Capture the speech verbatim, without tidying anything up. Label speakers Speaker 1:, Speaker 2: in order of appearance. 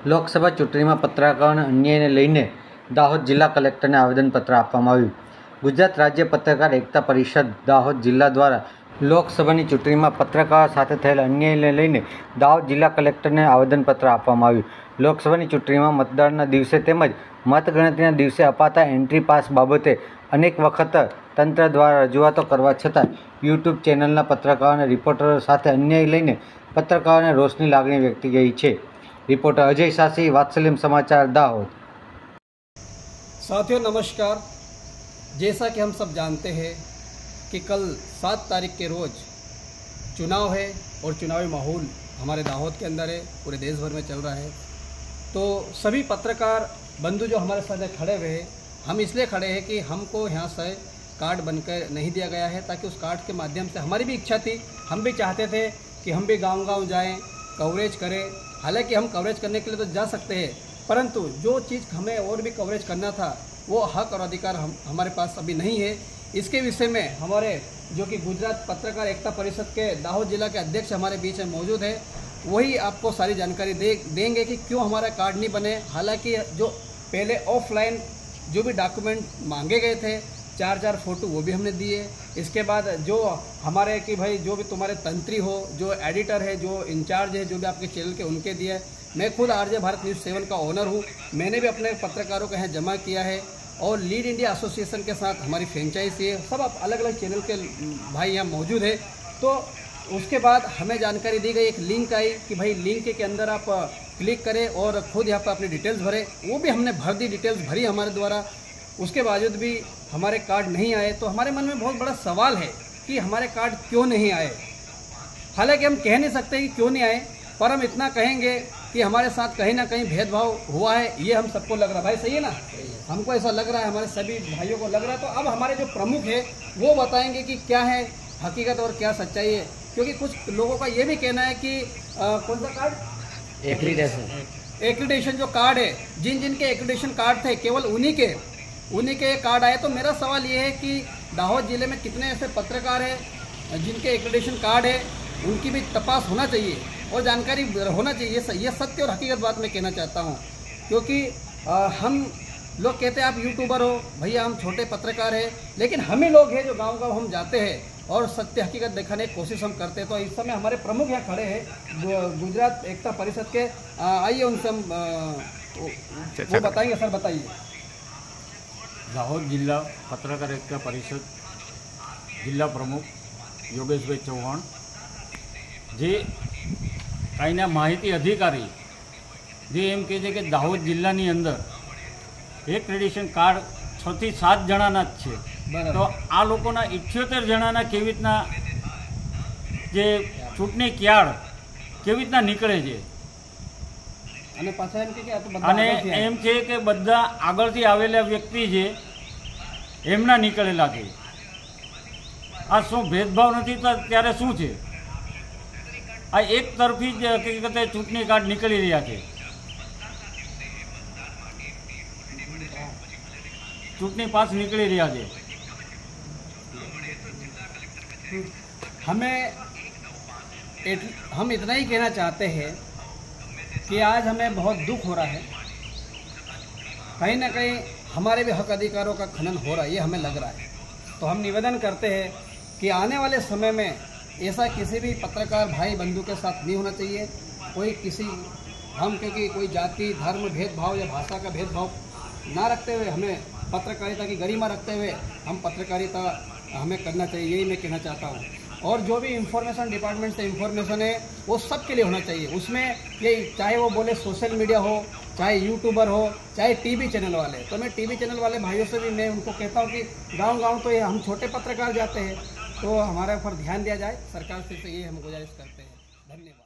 Speaker 1: લોકસભા ચૂંટણીમાં પત્રકારોના અન્યાયને લઈને દાહોદ જિલ્લા કલેક્ટરને આવેદનપત્ર આપવામાં આવ્યું. ગુજરાત રાજ્ય પત્રકાર એકતા પરિષદ દાહોદ જિલ્લા દ્વારા લોકસભાની ચૂંટણીમાં પત્રકારો સાથે થયેલ અન્યાયને લઈને દાહોદ જિલ્લા કલેક્ટરને આવેદનપત્ર આપવામાં આવ્યું. લોકસભાની ચૂંટણીમાં મતદાનના દિવસે તેમજ મતગણતરીના દિવસે અપાતા એન્ટ્રી પાસ બાબતે અનેક વખત તંત્ર દ્વારા રજૂઆતો કરવા છતાં યુટ્યુબ ચેનલના પત્રકારો અને રિપોર્ટરો સાથે અન્યાય લઈને પત્રકારોને રોષની લાગણી વ્યક્ત ગઈ છે. रिपोर्टर अजय सासी, वात्सल्यम समाचार, दाहोद।
Speaker 2: साथियों नमस्कार। जैसा कि हम सब जानते हैं कि कल सात तारीख के रोज़ चुनाव है और चुनावी माहौल हमारे दाहोद के अंदर है, पूरे देश भर में चल रहा है। तो सभी पत्रकार बंधु जो हमारे साथ खड़े हुए हैं, हम इसलिए खड़े हैं कि हमको यहाँ से कार्ड बनकर नहीं दिया गया है, ताकि उस कार्ड के माध्यम से हमारी भी इच्छा थी, हम भी चाहते थे कि हम भी गांव-गांव जाएं, कवरेज करें। हालांकि हम कवरेज करने के लिए तो जा सकते हैं, परंतु जो चीज़ हमें और भी कवरेज करना था वो हक और अधिकार हम हमारे पास अभी नहीं है। इसके विषय में हमारे जो कि गुजरात पत्रकार एकता परिषद के दाहोद जिला के अध्यक्ष हमारे बीच में मौजूद है, वही आपको सारी जानकारी दे देंगे कि क्यों हमारा कार्ड नहीं बने। हालांकि जो पहले ऑफलाइन जो भी डॉक्यूमेंट मांगे गए थे, चार चार फोटो वो भी हमने दिए। इसके बाद जो हमारे कि भाई जो भी तुम्हारे तंत्री हो, जो एडिटर है, जो इंचार्ज है, जो भी आपके चैनल के उनके दिए। मैं खुद आरजे भारत न्यूज़ सेवन का ओनर हूँ, मैंने भी अपने पत्रकारों को यहाँ जमा किया है और लीड इंडिया एसोसिएशन के साथ हमारी फ्रेंचाइजी है। सब अलग अलग चैनल के भाई यहाँ मौजूद है। तो उसके बाद हमें जानकारी दी गई, एक लिंक आई कि भाई लिंक के अंदर आप क्लिक करें और खुद यहाँ पर अपनी डिटेल्स भरें। वो भी हमने भर दी, डिटेल्स भरी हमारे द्वारा। उसके बावजूद भी हमारे कार्ड नहीं आए। तो हमारे मन में बहुत बड़ा सवाल है कि हमारे कार्ड क्यों नहीं आए। हालांकि हम कह नहीं सकते कि क्यों नहीं आए, पर हम इतना कहेंगे कि हमारे साथ कहीं ना कहीं भेदभाव हुआ है, ये हम सबको लग रहा है। भाई सही है ना? हमको ऐसा लग रहा है, हमारे सभी भाइयों को लग रहा है। तो अब हमारे जो प्रमुख है वो बताएंगे कि क्या है हकीकत और क्या सच्चाई है। क्योंकि कुछ लोगों का ये भी कहना है कि आ, कौन सा कार्ड, एक्रीडेशन एक्रीडेशन जो कार्ड है, जिन जिन के एक्रीडेशन कार्ड थे केवल उन्हीं के उन्हीं के कार्ड आए। तो मेरा सवाल ये है कि दाहोद जिले में कितने ऐसे पत्रकार हैं जिनके एक्रीडेशन कार्ड है, उनकी भी तपास होना चाहिए और जानकारी होना चाहिए। ये सत्य और हकीकत बात मैं कहना चाहता हूँ। क्योंकि आ, हम लोग कहते हैं आप यूट्यूबर हो, भैया हम छोटे पत्रकार हैं, लेकिन हम ही लोग हैं जो गांव गांव हम जाते हैं और सत्य हकीकत दिखाने की कोशिश हम करते हैं। तो इस समय हमारे प्रमुख यहाँ खड़े हैं गुजरात एकता परिषद के, आइए उनसे हम वो बताएंगे। सर बताइए।
Speaker 3: दाहोद जिला पत्रकार एकता परिषद जिला प्रमुख योगेश भाई चौहान जे काईना माहिती अधिकारी जे एम कहे कि दाहोद जिल्लानी अंदर एक एक्रेडिशन कार्ड छ थी सात जणाना ज छे। तो आ लोकोना इठ्योतेर जणाना केवी रीतना जे चूंटणी कार्ड केवी रीतना निकळे छे
Speaker 2: અને પાછા એમ કે આ તો બધા
Speaker 3: અને એમ છે કે બધા આગળથી આવેલા વ્યક્તિ છે એમના નીકળેલા છે। આ શું ભેદભાવ નથી? તો ત્યારે શું છે? આ એક તરફી જ હકીકતે ચૂંટણી કાર્ડ નીકળી રહ્યા છે। ચૂંટણી પાસ નીકળી રહ્યા છે।
Speaker 2: हमें हम इतना ही कहना चाहते हैं कि आज हमें बहुत दुख हो रहा है, कहीं ना कहीं हमारे भी हक अधिकारों का खनन हो रहा है, ये हमें लग रहा है। तो हम निवेदन करते हैं कि आने वाले समय में ऐसा किसी भी पत्रकार भाई बंधु के साथ नहीं होना चाहिए। कोई किसी हम क्योंकि कोई जाति धर्म भेदभाव या भाषा का भेदभाव ना रखते हुए हमें पत्रकारिता की गरिमा रखते हुए हम पत्रकारिता हमें करना चाहिए, यही मैं कहना चाहता हूँ। और जो भी इंफॉर्मेशन डिपार्टमेंट से इंफॉर्मेशन है वो सब के लिए होना चाहिए। उसमें ये चाहे वो बोले सोशल मीडिया हो, चाहे यूट्यूबर हो, चाहे टीवी चैनल वाले। तो मैं टीवी चैनल वाले भाइयों से भी मैं उनको कहता हूँ कि गांव गांव तो ये हम छोटे पत्रकार जाते हैं, तो हमारे ऊपर ध्यान दिया जाए। सरकार से यही हम गुजारिश करते हैं। धन्यवाद।